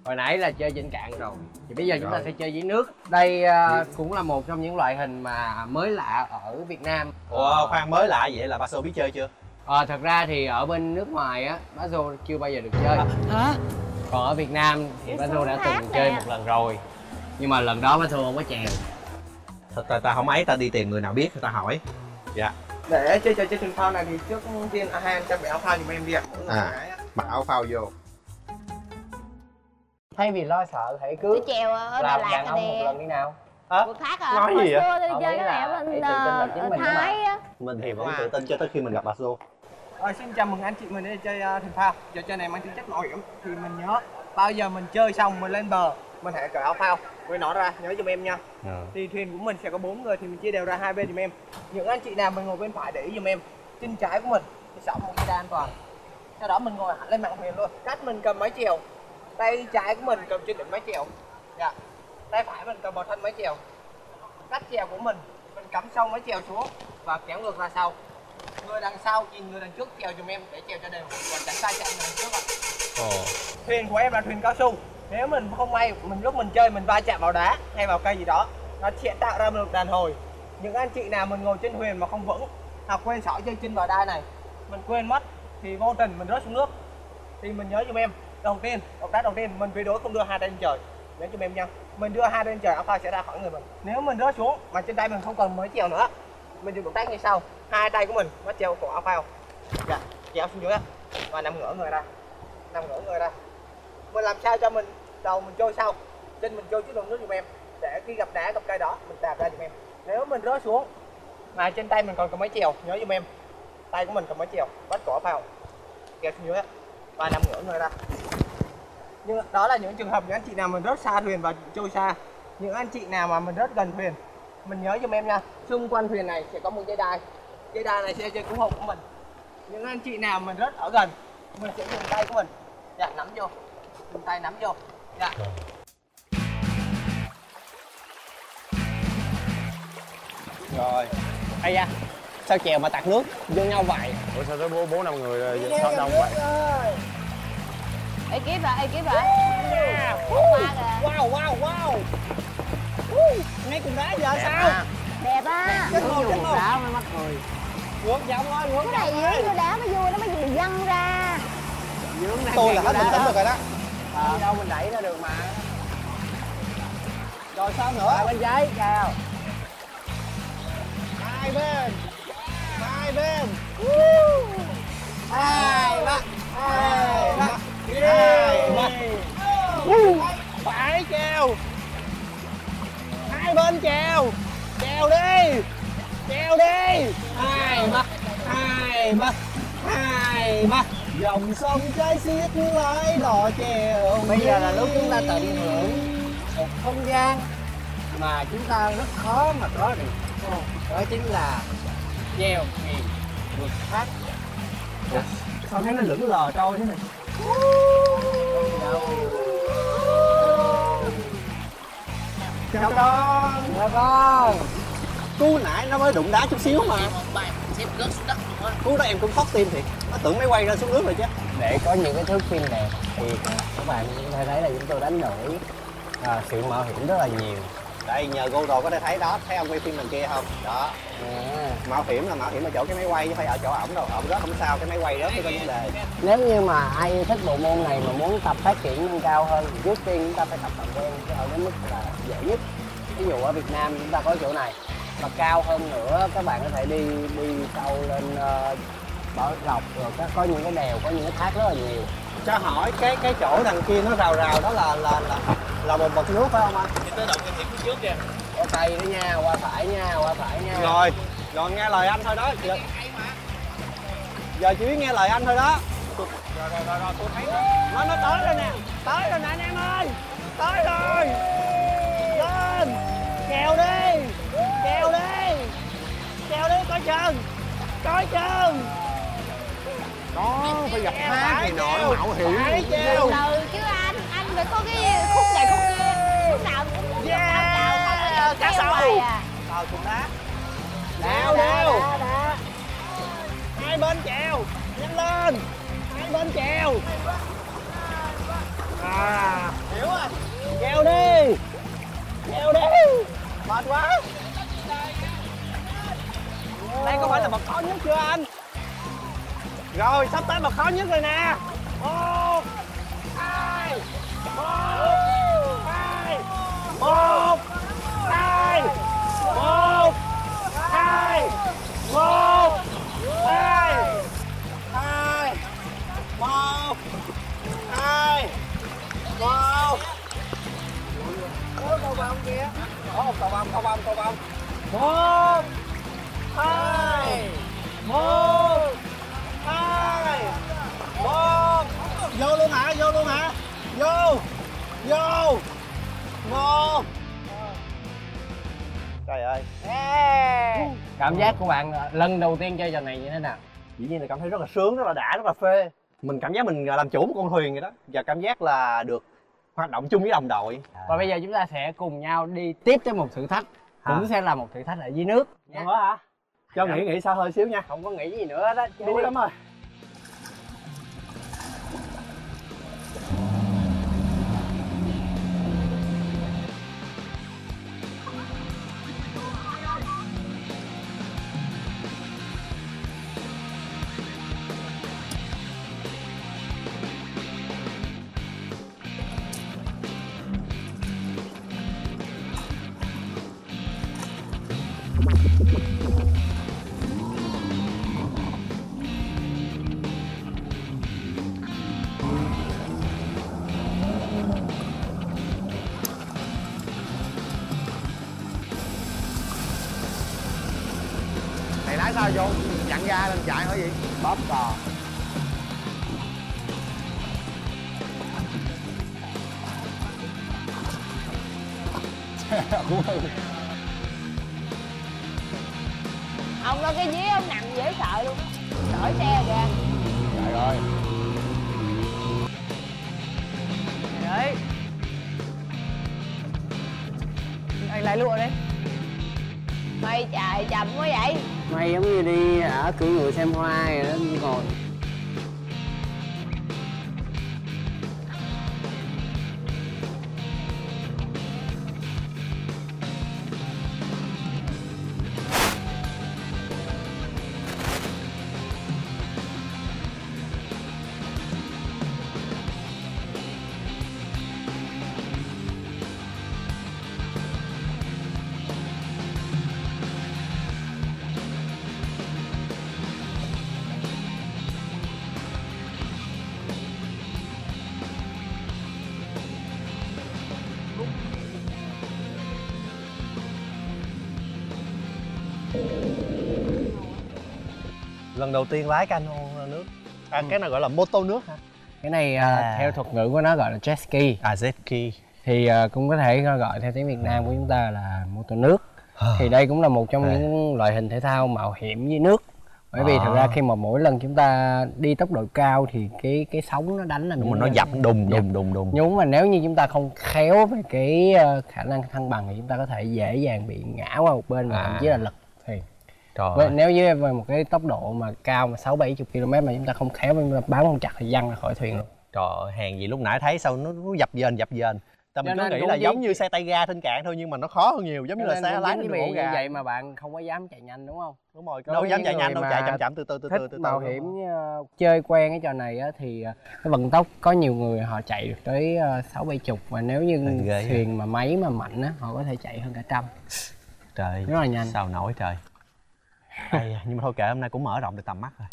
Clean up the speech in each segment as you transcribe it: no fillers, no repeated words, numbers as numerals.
Hồi nãy là chơi trên cạn rồi, thì bây giờ chúng ta sẽ chơi dưới nước. Đây cũng là một trong những loại hình mà mới lạ ở Việt Nam. Ủa khoan, mới lạ vậy là Baso biết chơi chưa? Thật ra thì ở bên nước ngoài á, Baso chưa bao giờ được chơi. Hả? Còn ở Việt Nam thì Baso đã từng chơi một lần rồi. Nhưng mà lần đó Baso không có chèo. Thật ta không ấy, ta đi tìm người nào biết ta hỏi. Dạ. Để chơi trò chơi thuyền phao này thì trước tiên Han trang bị áo phao giùm em đi ạ. Mặc áo phao vô. Thay vì lo sợ hãy cứ chèo ở Đà làm Lạt đàn ông một nè. lần đi nào. Vượt thác à? Nói gì vậy? Hồi xưa tôi chơi cái này ở bên Thái á. Mình thì vẫn tự tin cho tới khi mình gặp Baso. Xin chào mừng anh chị mình đi chơi thuyền phao. Trò chơi này mang tính chất mạo hiểm thì mình nhớ bao giờ mình chơi xong mình lên bờ mình hãy cởi áo phao quay nó ra, nhớ giùm em nha. Thì thuyền của mình sẽ có 4 người thì mình chia đều ra hai bên giùm em. Những anh chị nào mình ngồi bên phải để ý giùm em. Chân trái của mình thì sóng một dây đai an toàn. Sau đó mình ngồi hẳn lên mạn thuyền luôn. Cách mình cầm máy chèo. Tay trái của mình cầm trên đỉnh máy chèo. Dạ. Tay phải mình cầm vào thân máy chèo. Cách chèo của mình cắm sâu máy chèo xuống và kéo ngược ra sau. Người đằng sau nhìn người đằng trước chèo giùm em để chèo cho đều và tránh sai chạy người đằng trước ạ. Thuyền của em là thuyền cao su. Nếu mình không may lúc mình chơi mình va chạm vào đá hay vào cây gì đó, nó sẽ tạo ra một lực đàn hồi. Những anh chị nào mình ngồi trên thuyền mà không vững hoặc quên xỏ dây chân vào đai này, mình quên mất thì vô tình mình rớt xuống nước. Thì mình nhớ giùm em, động tác đầu tiên mình tuyệt đối không đưa hai tay lên trời. Nhớ giùm em nha. Mình đưa hai tay lên trời, áo phao sẽ ra khỏi người mình. Nếu mình rớt xuống mà trên tay mình không còn mới chèo nữa, mình dùng động tác như sau. Hai tay của mình bắt treo cổ áo phao. Dạ, kéo xuống dưới và nằm ngửa người ra. Mình làm sao cho đầu mình trôi sau, chân mình trôi trước lòng nước giùm em, để khi gặp đá gặp cây đó mình đạp ra giùm em. Nếu mình rớt xuống mà trên tay mình còn cầm máy chèo, nhớ giùm em, tay của mình cầm máy chèo, bắt cổ áo phao, kéo xuống dưới và nằm ngửa người ra. Nhưng đó là những trường hợp những anh chị nào mình rớt xa thuyền và trôi xa. Những anh chị nào mà mình rớt gần thuyền, mình nhớ giùm em nha, xung quanh thuyền này sẽ có một dây đai này sẽ dây cứu hộ của mình. Những anh chị nào mình rớt ở gần, mình sẽ dùng tay của mình, dạ, nắm vô, dùng tay nắm vô, dạ. Rồi. Ây da, sao chèo mà tạt nước vô nhau vậy? Ủa sao tới 4-5 người rồi, sao đông vậy? Ekip rồi. Wow. Ngay cùng đá giờ sao? Đẹp á. Chết luôn. Đá mới mắc cười. Ngược dòng thôi, Cái này dưới vô đá mới vui, nó mới vừa văng ra. Tôi là hết bình tĩnh rồi đó. Đâu mình đẩy ra được mà. Rồi sao nữa? Bên trái cao. Hai bên. Hai ba. Phải treo. Hai bên treo. Treo đi. Hai ba. Dòng sông chảy xiết lái đò chèo. Bây giờ là lúc chúng ta tận hưởng một không gian mà chúng ta rất khó mà có được. Đó chính là chèo thuyền vượt thác. Sao thấy nó lững lờ trôi thế này? Chào con. Chào con. Cú nãy nó mới đụng đá chút xíu mà. Cú đó em cũng thoát tim thiệt. Nó tưởng máy quay ra xuống nước rồi chứ. Để có những cái thước phim đẹp thì các bạn có thể thấy là chúng tôi đánh đổi sự mạo hiểm rất là nhiều. Đây nhờ GoPro có thể thấy đó, thấy ông quay phim đằng kia không? Đó. Mạo hiểm là mạo hiểm ở chỗ cái máy quay chứ phải ở chỗ ổng đâu. Ổng rớt không sao, cái máy quay rớt thì có vấn đề. Nếu như mà ai yêu thích bộ môn này mà muốn tập phát triển nâng cao hơn thì trước tiên chúng ta phải tập bằng đen ở cái mức là dễ nhất. Ví dụ ở Việt Nam chúng ta có chỗ này, mà cao hơn nữa các bạn có thể đi sâu lên Bảo Lộc, rồi có những cái đèo, có những cái thác rất là nhiều. Cho hỏi cái chỗ đằng kia nó rào đó là một bậc nước phải không anh? Thì tới động cái hiểm trước kìa. Qua cây đó nha, qua phải nha. Rồi nghe lời anh thôi đó. Giờ chỉ biết nghe lời anh thôi đó. Rồi tôi thấy Nó tới rồi nè anh em ơi. Tới rồi. Lên. Chèo đi, coi chừng. Đó, phải gặp thác này nọ mạo hiểm. Từ chứ anh phải có cái khúc này khúc kia. Khúc nào cũng Cá sấu. Cùng đá. Đeo. Hai bên chèo, nhanh lên. Hai bên chèo. Hiểu khó nhất chưa anh? Rồi sắp tới bậc khó nhất rồi nè. 1 2 1 2 1 2 1 2 1 2 2 1 2 1. Cầu vồng kìa. Cầu vồng. 1 2 1 2 1. Vô luôn hả? Vô. 1. Trời ơi. Cảm giác của bạn lần đầu tiên chơi trò này như thế nào? Dĩ nhiên là cảm thấy rất là sướng, rất là đã, rất là phê. Mình cảm giác mình làm chủ một con thuyền vậy đó. Và cảm giác là được hoạt động chung với đồng đội. Và bây giờ chúng ta sẽ cùng nhau đi tiếp tới một thử thách. Cũng sẽ là một thử thách ở dưới nước nha. Nữa hả? Cho nghĩ xa hơi xíu nha. Không có nghĩ gì nữa đó. Đuối lắm rồi. Mày lái sao vô? Dặn ga lên chạy hỏi gì? Bóp cò. Ông đó cái dế ông nằm dễ sợ luôn. Đổi xe kìa. Trời ơi. Đấy. Anh lái lụa đấy. Mày trời chậm quá vậy. Mày giống như đi cưỡi ngựa xem hoa rồi đó, ngồi. Lần đầu tiên lái cano nước. Cái này gọi là mô tô nước hả? Cái này theo thuật ngữ của nó gọi là jet ski. Jet ski. Thì cũng có thể gọi theo tiếng Việt Nam của chúng ta là mô tô nước. Thì đây cũng là một trong những loại hình thể thao mạo hiểm dưới nước. Bởi vì thật ra khi mà mỗi lần chúng ta đi tốc độ cao thì cái sóng nó đánh lên mình nó dập đùng. Nhưng mà nếu như chúng ta không khéo về cái khả năng thăng bằng thì chúng ta có thể dễ dàng bị ngã qua một bên và thậm chí là lật thuyền. Nếu như về một cái tốc độ mà cao mà 60-70 km mà chúng ta không khéo, chúng ta bám không chặt thì văng ra khỏi thuyền luôn. Trời ơi, hèn gì lúc nãy thấy sao nó dập dềnh. Tại mình cứ nghĩ là giống như xe tay ga trên cạn thôi, nhưng mà nó khó hơn nhiều, giống như là xe lái trên đường ổ gà. Như vậy mà bạn không có dám chạy nhanh đúng không? Đúng rồi, đâu dám chạy nhanh đâu, chạy chậm từ từ. Thích mạo hiểm chơi quen cái trò này á thì cái vận tốc có nhiều người họ chạy được tới 60-70, và nếu như thuyền mà máy mà mạnh á họ có thể chạy hơn cả 100. Trời, rất là nhanh. Sao nổi trời. Nhưng mà thôi kệ, hôm nay cũng mở rộng được tầm mắt rồi.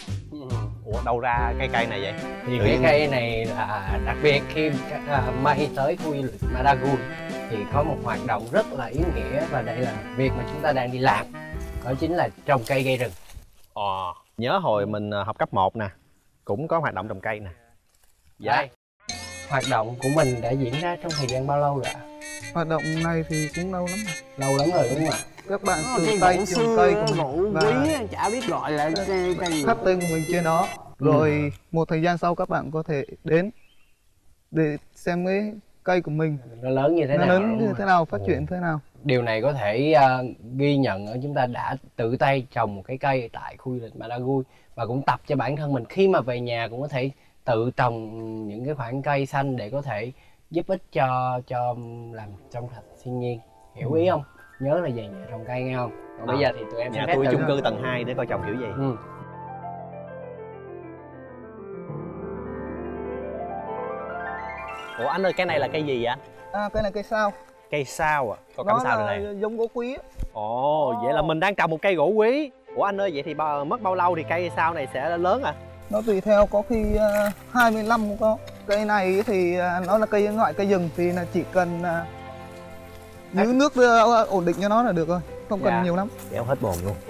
Ủa đâu ra cây này vậy? Thì cái cây này là đặc biệt khi May tới khu du lịch Madagui thì có một hoạt động rất là ý nghĩa, và đây là việc mà chúng ta đang đi làm, đó chính là trồng cây gây rừng. Nhớ hồi mình học cấp 1 nè, cũng có hoạt động trồng cây nè. Dạ. Đây, hoạt động của mình đã diễn ra trong thời gian bao lâu rồi ạ? Hoạt động này thì cũng lâu lắm rồi. Lâu lắm rồi đúng không ạ? Các bạn tự tay trồng cây của mình và chả biết gọi là cây gì. khắc tên của mình trên đó. Rồi một thời gian sau các bạn có thể đến để xem cái cây của mình nó lớn như thế nào, nó lớn như thế nào, phát triển thế nào. Điều này có thể ghi nhận ở chúng ta đã tự tay trồng một cái cây tại khu du lịch Madagui, và cũng tập cho bản thân mình khi mà về nhà cũng có thể tự trồng những cái khoảng cây xanh để có thể giúp ích cho làm trong sạch thiên nhiên. Hiểu ý không? Nhớ là về nhà trồng cây nghe không? Còn bây giờ thì tụi em Nhà xin phép tôi tự- chung cư tầng 2 để coi trồng kiểu gì. Ừ. Ủa anh ơi, cái này là cây gì vậy? Cái này cây sao. Cây sao à? Có cắm Nó sao là đây này. giống gỗ quý á. Ồ, vậy là mình đang trồng một cây gỗ quý. Ủa anh ơi, vậy thì mất bao lâu thì cây sao này sẽ lớn à? Nó tùy theo, có khi 25 cũng có. Cây này thì nó là cây loại cây rừng thì là chỉ cần giữ nước ổn định cho nó là được rồi, không cần Dạ. nhiều lắm. Kéo hết bồn luôn.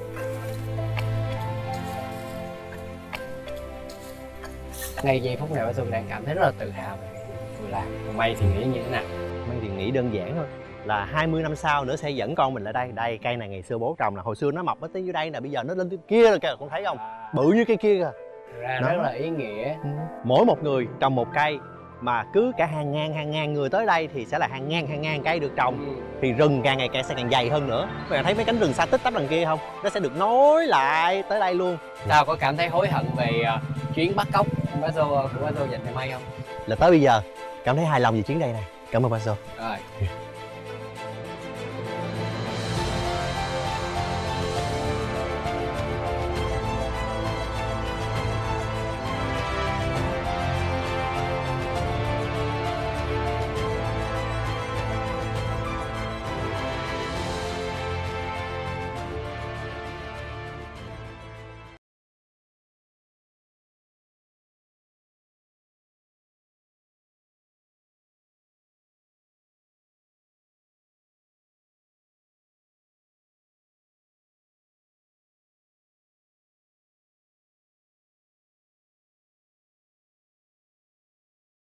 Ngay giây phút này Bảo Xuân đang cảm thấy rất là tự hào về cái chuyện vừa làm. Còn May thì nghĩ như thế nào? Mình thì nghĩ đơn giản thôi, là 20 năm sau nữa sẽ dẫn con mình lại đây. Đây, cây này ngày xưa bố trồng là hồi xưa nó mọc tới dưới đây nè, bây giờ nó lên tới kia rồi kìa, con thấy không? Bự như cây kia kìa. Thực ra Đó. rất là ý nghĩa. Mỗi một người trồng một cây, mà cứ cả hàng ngàn người tới đây thì sẽ là hàng ngàn cây được trồng. Thì rừng càng ngày càng sẽ càng dày hơn nữa. Các bạn thấy mấy cánh rừng xa tích tắp đằng kia không? Nó sẽ được nối lại tới đây luôn. Sao có cảm thấy hối hận về chuyến bắt cóc của Bảo Xuân dành cho May không? Là tới bây giờ cảm thấy hài lòng về chuyến đây này. Cảm ơn Paso. Rồi.